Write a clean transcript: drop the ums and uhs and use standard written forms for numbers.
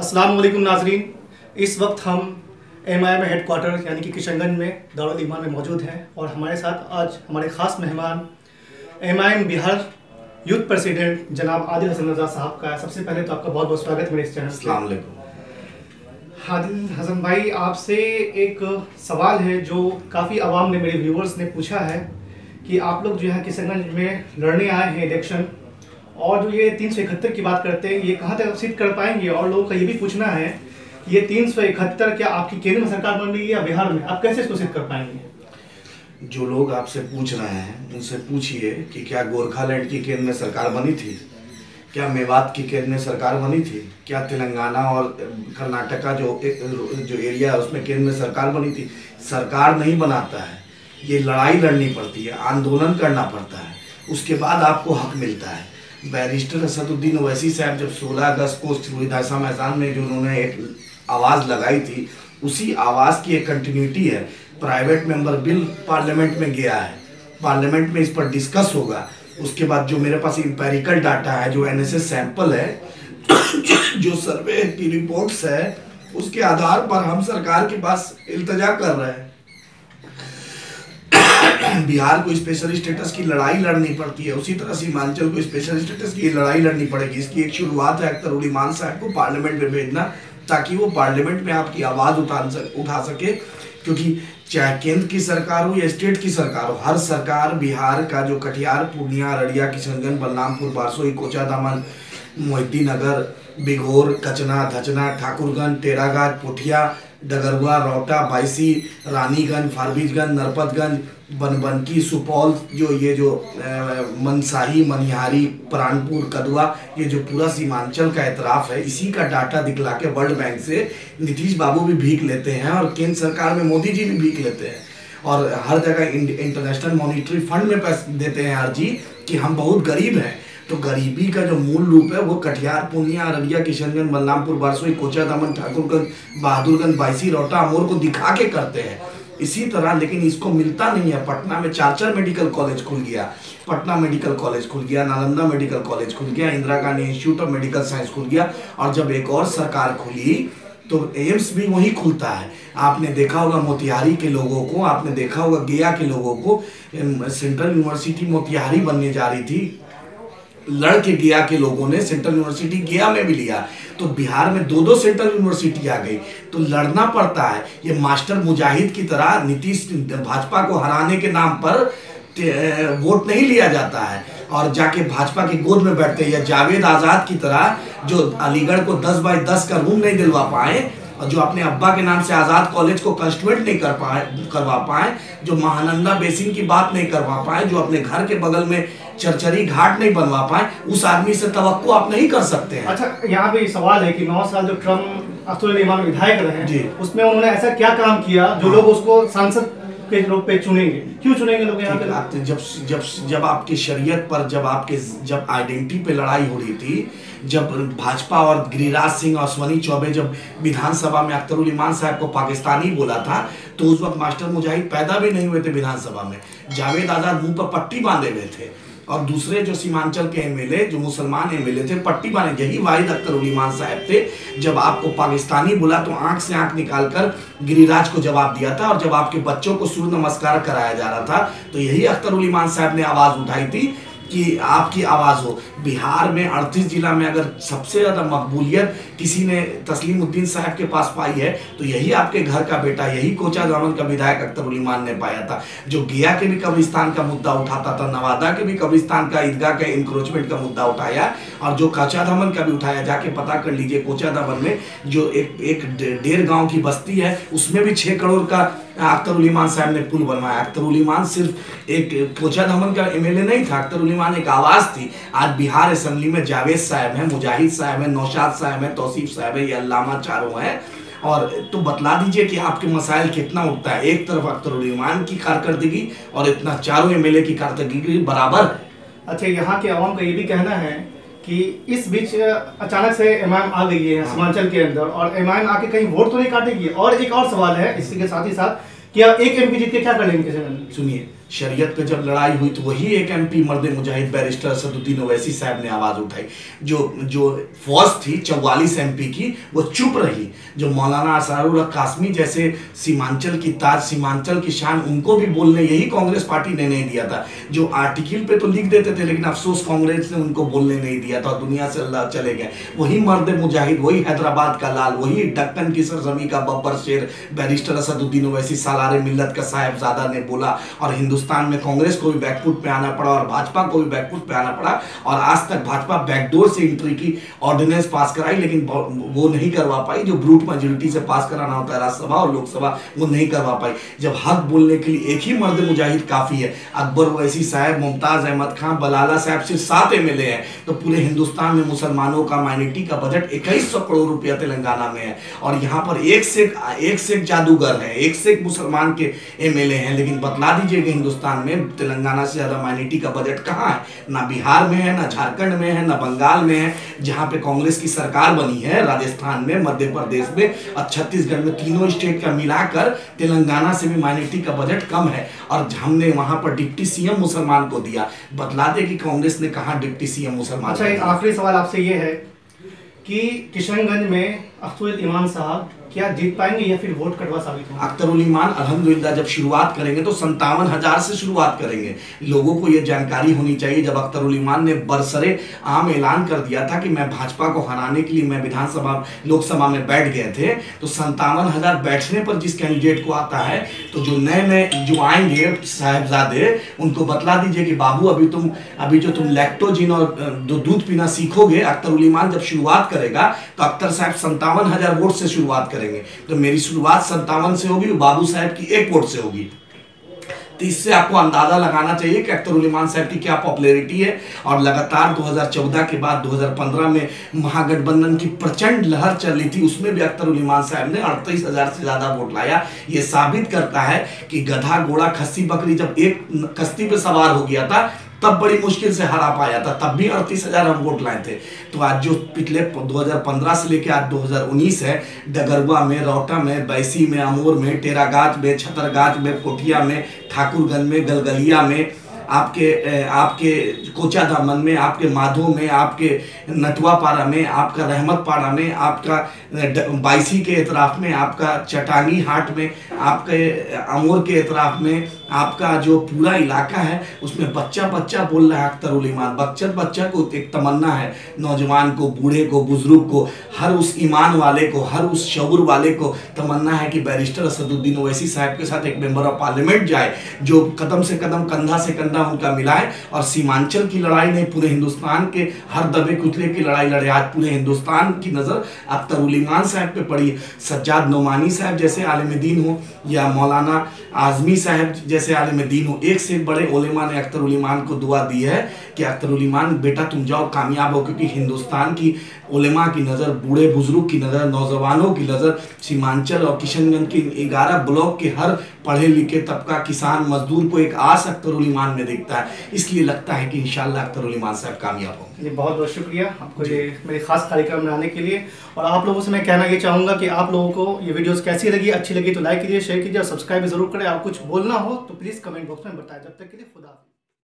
अस्सलाम वालेकुम नाजरीन। इस वक्त हम MIM हेडक्वार्टर यानी कि किशनगंज में दारुल ईमान में मौजूद हैं और हमारे साथ आज हमारे ख़ास मेहमान MIM बिहार यूथ प्रेसिडेंट जनाब आदिल हसन रजा साहब का है। सबसे पहले तो आपका बहुत बहुत स्वागत है मेरे इस चैनल। अस्सलाम वालेकुम। आदिल हसन भाई, आपसे एक सवाल है जो काफ़ी आवाम ने, मेरे व्यूवर्स ने पूछा है कि आप लोग जो है किशनगंज में लड़ने आए हैं इलेक्शन, और जो ये 371 की बात करते हैं, ये कहाँ तक सिद्ध कर पाएंगे? और लोगों का ये भी पूछना है ये 371 क्या आपकी केंद्र में सरकार बन रही है या बिहार में? आप कैसे इसको सिद्ध कर पाएंगे? जो लोग आपसे पूछ रहे हैं उनसे पूछिए कि क्या गोरखालैंड की केंद्र में सरकार बनी थी, क्या मेवात की केंद्र में सरकार बनी थी, क्या तेलंगाना और कर्नाटका जो एरिया है उसमें केंद्र में सरकार बनी थी? सरकार नहीं बनाता है, ये लड़ाई लड़नी पड़ती है, आंदोलन करना पड़ता है, उसके बाद आपको हक मिलता है। बैरिस्टर असदुद्दीन ओवैसी साहब जब 16 अगस्त को शहीद मैदान में जो उन्होंने एक आवाज़ लगाई थी, उसी आवाज़ की एक कंटिन्यूटी है। प्राइवेट मेंबर बिल पार्लियामेंट में गया है, पार्लियामेंट में इस पर डिस्कस होगा। उसके बाद जो मेरे पास इंपेरिकल डाटा है, जो NSS सैंपल है, जो सर्वे की रिपोर्ट्स है, उसके आधार पर हम सरकार के पास इल्तजा कर रहे हैं। बिहार को स्पेशल स्टेटस की लड़ाई लड़नी पड़ती है, उसी तरह सीमांचल को स्पेशल स्टेटस की लड़ाई लड़नी पड़ेगी। इसकी एक शुरुआत है अख्तर उल ईमान साहब को पार्लियामेंट में भेजना, ताकि वो पार्लियामेंट में आपकी आवाज़ उठा सके। क्योंकि चाहे केंद्र की सरकार हो या स्टेट की सरकार हो, हर सरकार बिहार का जो कटिहार, पूर्णिया, अररिया, किशनगंज, बलरामपुर, बारसोई, कोचाधामन, मोहिद्दीनगर, बिघोर, कचना, धचना, ठाकुरगंज, टेराघाट, पोठिया, डगरुआ, रौटा, बायसी, रानीगंज, फारबिसगंज, नरपतगंज, बनबनकी, सुपौल, जो मनसाही, मनिहारी, प्राणपुर, कदवा, ये जो पूरा सीमांचल का एतराफ़ है, इसी का डाटा दिखला के वर्ल्ड बैंक से नीतीश बाबू भी भीख लेते हैं और केंद्र सरकार में मोदी जी भी भीख लेते हैं, और हर जगह इंटरनेशनल मॉनिटरी फंड में पैसे देते हैं हर जी कि हम बहुत गरीब हैं। तो गरीबी का जो मूल रूप है वो कटिहार, पूर्णिया, अररिया, किशनगंज, बलरामपुर, बारसोई, कोचाधामन, ठाकुरगंज, बहादुरगंज, बायसी, रौटा, अमोर को दिखा के करते हैं। इसी तरह लेकिन इसको मिलता नहीं है। पटना में 4 मेडिकल कॉलेज खुल गया, पटना मेडिकल कॉलेज खुल गया, नालंदा मेडिकल कॉलेज खुल गया, Indira Gandhi institute of medical science खुल गया, और जब एक और सरकार खुली तो एम्स भी वहीं खुलता है। आपने देखा होगा मोतिहारी के लोगों को, आपने देखा होगा गया के लोगों को। सेंट्रल यूनिवर्सिटी मोतिहारी बनने जा रही थी, लड़के गया के लोगों ने सेंट्रल यूनिवर्सिटी गया में भी लिया, तो बिहार में 2 सेंट्रल यूनिवर्सिटी आ गई। तो लड़ना पड़ता है। ये मास्टर मुजाहिद की तरह नीतीश भाजपा को हराने के नाम पर वोट नहीं लिया जाता है और जाके भाजपा की गोद में बैठते हैं। या जावेद आज़ाद की तरह जो अलीगढ़ को 10 बाई 10 का रूम नहीं दिलवा पाए, और जो अपने अब्बा के नाम से आज़ाद कॉलेज को कंस्टिट्यूएंट नहीं करवा पाए, जो महानंदा बेसिन की बात नहीं करवा पाए, जो अपने घर के बगल में चरचरी घाट नहीं बनवा पाए, उस आदमी से तवक्को आप नहीं कर सकते हैं। अच्छा, यहाँ पे सवाल है कि 9 साल जो ट्रम्प अख्तर उल ईमान विधायक रहे जी, उसमें उन्होंने ऐसा क्या काम किया जो लोग उसको सांसद के रूप पे चुनेंगे? क्यों चुनेंगे लोग यहाँ पे? जब आपकी शरीयत पर, जब आइडेंटिटी पे लड़ाई हो रही थी, जब भाजपा और गिरिराज सिंह और अश्वनी चौबे जब विधानसभा में अख्तर उल ईमान साहब को पाकिस्तानी बोला था, तो उस वक्त मास्टर मुजाहिद पैदा भी नहीं हुए थे विधानसभा में। जावेद आज़ाद मुंह पर पट्टी बांधे हुए थे, और दूसरे जो सीमांचल के MLA, जो मुसलमान MLA थे, पट्टी बांधे। यही वाहिद अख्तर उल ईमान साहब थे। जब आपको पाकिस्तानी बोला तो आंख से आंख निकालकर गिरिराज को जवाब दिया था, और जब आपके बच्चों को सूर्य नमस्कार कराया जा रहा था तो यही अख्तर उल ईमान साहब ने आवाज़ उठाई थी कि आपकी आवाज़ हो। बिहार में 38 जिला में अगर सबसे ज़्यादा मकबूलियत किसी ने तस्लीमुद्दीन साहब के पास पाई है तो यही आपके घर का बेटा, यही कोचाधामन का विधायक अख्तर उल ईमान ने पाया था, जो गया के भी कब्रिस्तान का मुद्दा उठाता था, नवादा के भी कब्रिस्तान का, ईदगाह के इंक्रोचमेंट का मुद्दा उठाया, और जो कोचाधामन का भी उठाया। जाके पता कर लीजिए, कोचाधामन में जो एक 1.5 गाँव की बस्ती है, उसमें भी 6 करोड़ का अख्तर उल ईमान साहब ने पुल बनवाया। अख्तर उल ईमान सिर्फ एक कोचाधामन का MLA नहीं था, अख्तर उल ईमान एक आवाज़ थी। आज बिहार असेंबली में जावेद साहब हैं, मुजाहिद साहब हैं, नौशाद साहब हैं, तौसीफ साहब है, ये अल्लामा चारों हैं। और तो बतला दीजिए कि आपके मसाइल कितना उठता है। एक तरफ अख्तर उल ईमान की कारकर्दगी और इतना चारों MLA की कारकर्दगी बराबर। अच्छा, यहाँ के अवाम का ये भी कहना है कि इस बीच अचानक से MIM आ गई है सीमांचल के अंदर, और MIM आके कहीं वोट तो नहीं काटेगी? और एक और सवाल है इसी के साथ ही साथ, कि आप एक MP जीत के क्या कर लेंगे? सुनिए, शरीयत पे जब लड़ाई हुई तो वही एक एमपी मर्द मुजाहिद बैरिस्टर असदुद्दीन ओवैसी साहब ने आवाज़ उठाई। जो फौज थी 44 एमपी की वो चुप रही। जो मौलाना असरारुल हक कासमी जैसे सीमांचल की ताज, सीमांचल की शान, उनको भी बोलने यही कांग्रेस पार्टी ने नहीं दिया था। जो आर्टिकल पे तो लिख देते थे लेकिन अफसोस कांग्रेस ने उनको बोलने नहीं दिया था, दुनिया से अल्लाह चले गए। वही मर्द मुजाहिद, वही हैदराबाद का लाल, वही दक्कन की सरजमी का बब्बर शेर बैरिस्टर असदुद्दीन ओवैसी सालारे मिल्लत का साहिबजादा ने बोला, और हिंदुस्तान में कांग्रेस को भी बैकफुट पे आना पड़ा और भाजपा को भी बैकफुट पे आना पड़ा। और आज तक भाजपा बैकडोर से एंट्री की ऑर्डिनेंस पास कराई लेकिन वो नहीं करवा पाई। जो ब्रूट मेजोरिटी से पास कराना होता है राज्यसभा और लोकसभा, वो नहीं करवा पाई। जब हक बोलने के लिए एक ही मर्द मुजाहिद काफी है, अकबर ओवैसी साहब, मुमताज अहमद खान, बलाला साहब सिर्फ 7 एमएलए हैं, तो पूरे हिंदुस्तान में मुसलमानों का माइनॉरिटी का बजट 2100 करोड़ रुपया तेलंगाना में है। और यहाँ पर एक से एक जादूगर है, एक से एक मुसलमान के एमएलए हैं। लेकिन बतला दीजिएगा हिंदुस्तान में तेलंगाना से ज्यादा माइनॉरिटी का बजट कहाँ है? ना बिहार में है, ना झारखंड में है, ना बंगाल में है जहां पे कांग्रेस की सरकार बनी है, राजस्थान में, मध्य प्रदेश में और छत्तीसगढ़ में, तीनों स्टेट का मिलाकर तेलंगाना से भी माइनॉरिटी का बजट कम है। और हमने वहां पर डिप्टी सीएम मुसलमान को दिया। बतला दे कि कांग्रेस ने कहा डिप्टी सीएम मुसलमान। अच्छा, एक आखिरी सवाल आपसे ये है कि किशनगंज में अख्तरुल ईमान साहब क्या जीत पाएंगे या फिर वोट कटवा साबित होंगे? अख्तरुल ईमान अल्हम्दुलिल्लाह जब शुरुआत करेंगे तो 57,000 से शुरुआत करेंगे। लोगों को यह जानकारी होनी चाहिए, जब अख्तरुल ईमान ने बरसरे आम ऐलान कर दिया था कि मैं भाजपा को हराने के लिए मैं विधानसभा लोकसभा में बैठ गए थे, तो 57,000 बैठने पर जिस कैंडिडेट को आता है, तो जो नए जो आएंगे साहिबजादे, उनको बतला दीजिए कि बाबू अभी जो तुम लैक्टोजिन और दूध पीना सीखोगे, अख्तरुल ईमान जब शुरुआत करेगा तो अख्तर साहब 57,000 वोट से शुरुआत करेंगे। तो मेरी शुरुआत 57 से होगी, बाबू साहब की 1 वोट से होगी। तो इससे आपको अंदाजा लगाना चाहिए कि अख्तरुल ईमान साहब की क्या पॉपुलैरिटी है। और लगातार 2014 के बाद 2015 में महागठबंधन की प्रचंड लहर चल रही थी, उसमें भी अख्तरुल ईमान साहब ने 38,000 से ज्यादा वोट लाया। यह साबित करता है कि गधा, घोड़ा, खस्सी, बकरी जब एक कश्ती पे सवार हो गया था तब बड़ी मुश्किल से हरा पाया था, तब भी 38,000 हम वोट लाए थे। तो आज जो पिछले 2015 से लेकर आज 2019 है, डगरुआ में, रौटा में, बैसी में, अमोर में, टेरागाछ में, छतरगाछ में, कोठिया में, ठाकुरगंज में, गलगलिया में, आपके कोचा दामन में, आपके माधो में, आपके नटवा पारा में, आपका रहमत पारा में, आपका बाइसी के एतराफ में, आपका चटांगी हाट में, आपके अमोर के एतराफ में, आपका जो पूरा इलाका है उसमें बच्चा बच्चा बोल रहा है अख्तरुल ईमान। बच्चा को एक तमन्ना है, नौजवान को, बूढ़े को, बुजुर्ग को, हर उस ईमान वाले को, हर उस शऊर वाले को तमन्ना है कि बैरिस्टर असदुद्दीन ओवैसी साहब के साथ एक मेंबर ऑफ पार्लियामेंट जाए जो कदम से कदम, कंधा से कंधा उनका मिलाए और सीमांचल की लड़ाई नहीं, पूरे हिंदुस्तान के हर दबे कुचले की लड़ाई लड़े। आज पूरे हिंदुस्तान की नजर अख्तरुल ईमान साहब पे पड़ी है। सज्जाद नोमानी साहब जैसे आलिम दीन हो या मौलाना आजमी साहब जैसे आलिम दीन हो, एक से बड़े उलेमा ने अख्तरुल ईमान को दुआ दी है कि अख्तरुल ईमान बेटा तुम जाओ, कामयाब हो। क्योंकि हिंदुस्तान की उलेमा की नज़र, बूढ़े बुजुर्ग की नज़र, नौजवानों की नज़र सीमांचल और किशनगंज के 11 ब्लॉक के हर पढ़े लिखे तबका, किसान, मजदूर को एक आस अख्तरुल ईमान में दिखता है। इसलिए लगता है कि इंशाल्लाह अख्तरुल ईमान साहब कामयाब होंगे। जी, बहुत बहुत शुक्रिया आपको ये मेरे खास कार्यक्रम में आने के लिए। और आप लोगों से मैं कहना ये चाहूँगा कि आप लोगों को ये वीडियोस कैसी लगी, अच्छी लगी तो लाइक कीजिए, शेयर कीजिए और सब्सक्राइब भी जरूर करें। आप कुछ बोलना हो तो प्लीज़ कमेंट बॉक्स में बताएं। जब तक के लिए खुदा हाफिज़।